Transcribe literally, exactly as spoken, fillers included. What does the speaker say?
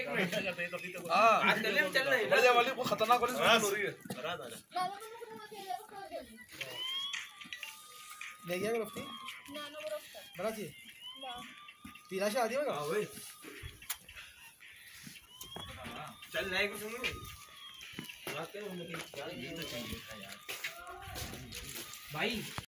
एक मिनट। हां आज चल ले चल रही बढ़िया वाली को खतरनाक वाली हो रही है। ले गया रफ्ती नानो रफ्ता बड़ा जी ना तीन शादी होगा हां भाई चल जाए कुछ नहीं रात के उनके क्या ये तो चाहिए था यार भाई।